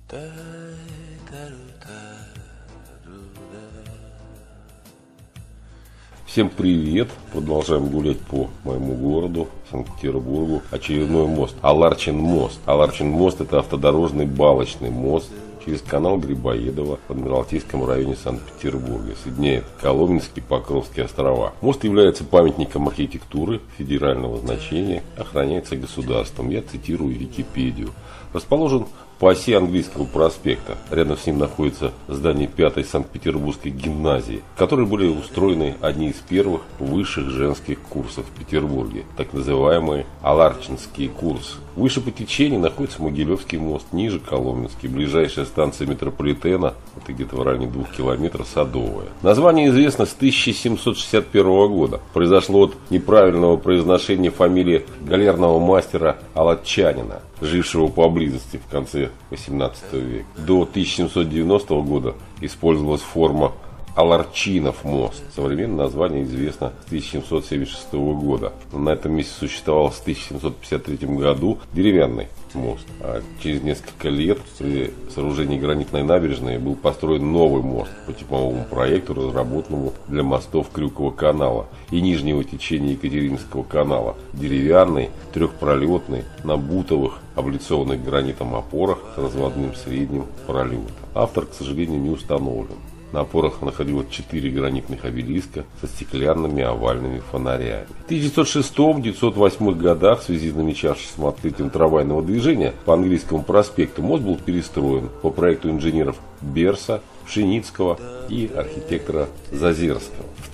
Всем привет! Продолжаем гулять по моему городу, Санкт-Петербургу. Очередной мост. Аларчин мост. Аларчин мост — это автодорожный балочный мост через канал Грибоедова в Адмиралтейском районе Санкт-Петербурга. Соединяет Коломенские и Покровские острова. Мост является памятником архитектуры федерального значения, охраняется государством. Я цитирую Википедию. Расположен по оси Английского проспекта. Рядом с ним находится здание 5-й Санкт-Петербургской гимназии, в которой были устроены одни из первых высших женских курсов в Петербурге, так называемые Аларчинские курсы. Выше по течению находится Могилевский мост, ниже Коломенский. Ближайшая станция метрополитена, это где-то в районе 2 километров, Садовая. Название известно с 1761 года. Произошло от неправильного произношения фамилии галерного мастера Алатчанина, жившего поблизости в конце 18 века. До 1790 года использовалась форма Аларчинов мост. Современное название известно с 1776 года. На этом месте существовал с 1753 году деревянный мост. А через несколько лет при сооружении гранитной набережной был построен новый мост по типовому проекту, разработанному для мостов Крюкового канала и нижнего течения Екатерининского канала. Деревянный, трехпролетный, на бутовых, облицованных гранитом опорах с разводным средним пролетом. Автор, к сожалению, не установлен. На опорах находилось 4 гранитных обелиска со стеклянными овальными фонарями. В 1906-1908 годах в связи с намечавшимся открытием трамвайного движения по Английскому проспекту мост был перестроен по проекту инженеров Берса, Пшеницкого и архитектора Зазерского. В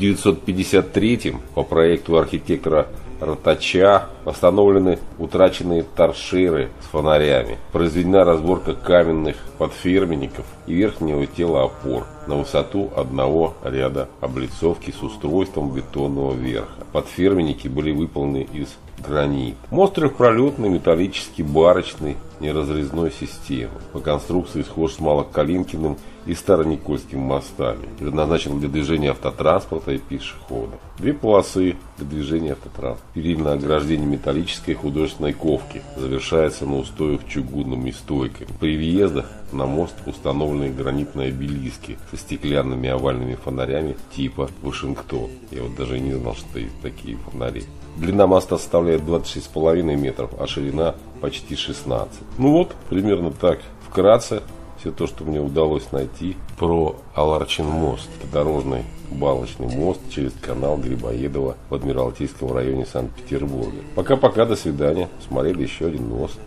1953 по проекту архитектора Ротача восстановлены утраченные торшеры с фонарями. Произведена разборка каменных подферменников и верхнего тела опор на высоту одного ряда облицовки с устройством бетонного верха. Подферменники были выполнены из гранита. Мост трехпролетный, металлический, барочный, неразрезной системы. По конструкции схож с Малокалинкиным и Староникольским мостами. Предназначен для движения автотранспорта и пешеходов. 2 полосы для движения автотранспорта. Перильное ограждение металлической художественной ковки. Завершается на устоях чугунными стойками. При въездах на мост установлены гранитные обелиски со стеклянными овальными фонарями типа Вашингтон. Я вот даже не знал, что есть такие фонари. Длина моста составляет 26,5 метров, а ширина почти 16. Ну вот, примерно так, вкратце, все то, что мне удалось найти про Аларчин мост. Это дорожный балочный мост через канал Грибоедова в Адмиралтейском районе Санкт-Петербурга. Пока-пока, до свидания. Смотрели еще один мост.